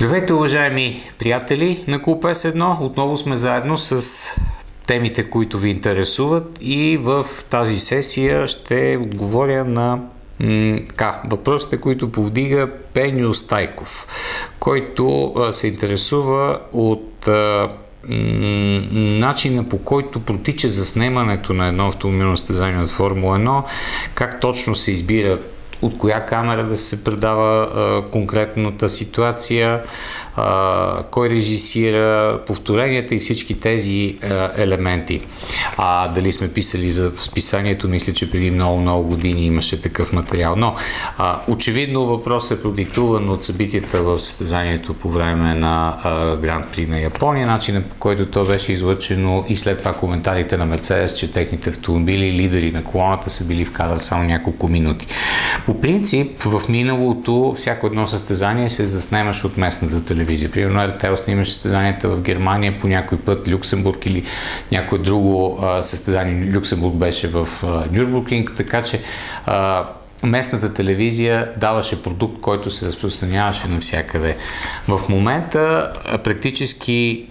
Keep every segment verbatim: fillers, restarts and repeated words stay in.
Здравейте, уважаеми приятели на Клуб Ес едно. Отново сме заедно с темите, които ви интересуват, и в тази сесия ще отговоря на м- така, въпросите, които повдига Пеньо Стайков, който а, се интересува от а, м- начина, по който протича заснемането на едно автомобилно състезание от Формула едно, как точно се избира от коя камера да се предава а, конкретната ситуация, а, кой режисира повторенията и всички тези а, елементи. А дали сме писали за списанието, мисля, че преди много-много години имаше такъв материал. Но а, очевидно въпросът е продиктуван от събитията в състезанието по време на Гранд При на Япония, начинът, по който то беше излъчено, и след това коментарите на Мерцедес, че техните автомобили, лидери на колоната, са били в кадър само няколко минути. По принцип, в миналото всяко едно състезание се заснемаше от местната телевизия. Примерно Ер Те Ел снимаше състезанията в Германия, по някой път Люксембург или някое друго а, състезание. Люксембург беше в а, Нюрбургринг, така че а, местната телевизия даваше продукт, който се разпространяваше навсякъде. В момента а, практически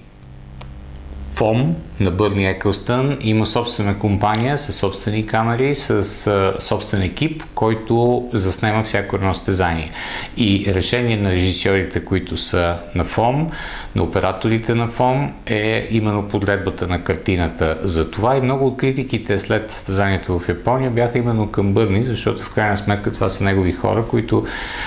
ФОМ на Бърни Екълстън има собствена компания с собствени камери, с а, собствен екип, който заснема всяко едно състезание. И решение на режисьорите, които са на ФОМ, на операторите на ФОМ, е именно подредбата на картината. За това и много от критиките след състезанието в Япония бяха именно към Бърни, защото в крайна сметка това са негови хора, които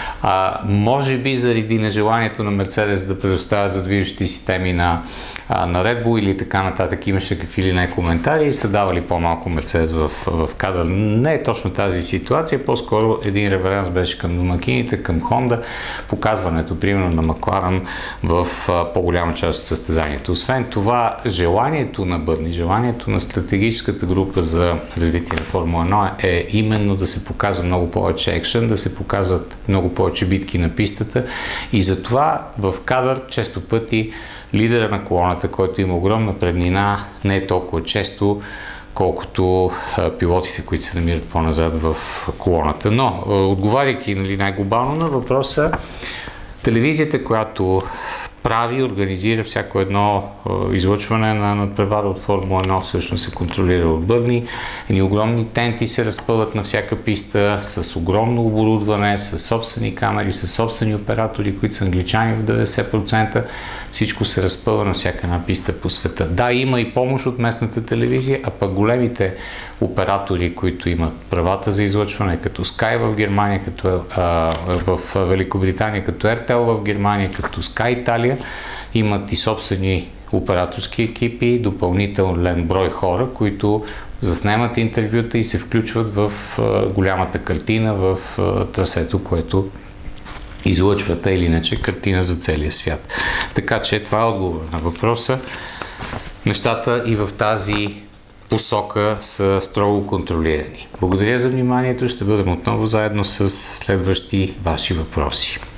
а, може би заради нежеланието на Мерцедес да предоставят задвижващи системи на, а, на Red Bull или така нататък, имаше какви ли не коментари и са давали по-малко Мерцедес в, в кадър. Не е точно тази ситуация, по-скоро един реверенс беше към домакините, към Хонда, показването, примерно, на Макларен в а, по-голяма част от състезанието. Освен това, желанието на Бърни, желанието на стратегическата група за развитие на Формула едно е именно да се показва много повече екшън, да се показват много повече битки на пистата, и затова в кадър често пъти лидера на колоната, който има огромна преднина, не е толкова често, колкото а, пилотите, които се намират по-назад в колоната. Но, а, отговаряйки, нали, най-глобално на въпроса, телевизията, която прави, организира всяко едно а, излъчване на надпревара от Формула едно, всъщност се контролира от Бърни. Едни огромни тенти се разпъват на всяка писта с огромно оборудване, с собствени камери, с собствени оператори, които са англичани в деветдесет процента. Всичко се разпъва на всяка една писта по света. Да, има и помощ от местната телевизия, а пък големите оператори, които имат правата за излъчване, като Sky в Германия, като а, в Великобритания, като Ер Те Ел в Германия, като Sky Италия, имат и собствени операторски екипи, допълнителен брой хора, които заснемат интервюта и се включват в а, голямата картина, в а, трасето, което излъчвата или иначе картина за целия свят. Така че това е отговор на въпроса. Нещата и в тази посока са строго контролирани. Благодаря за вниманието. Ще бъдем отново заедно с следващи ваши въпроси.